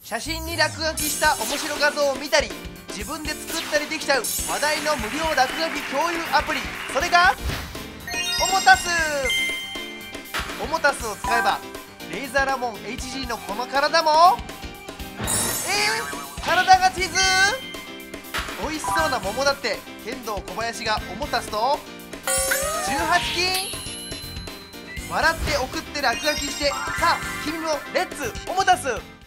写真に落書きした面白画像を見たり自分で作ったりできちゃう話題の無料落書き共有アプリ、それがオモタス。オモタスを使えばレイザーラモン HG のこの体も体がチーズ。美味しそうな桃だって剣道小林がオモタスと18金。笑って送って落書きして、さあ君もレッツオモタス。